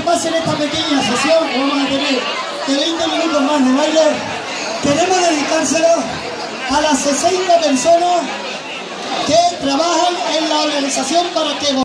pase en esta pequeña sesión, que vamos a tener de 20 minutos más de baile, queremos dedicárselo a las 60 personas que trabajan en la organización para que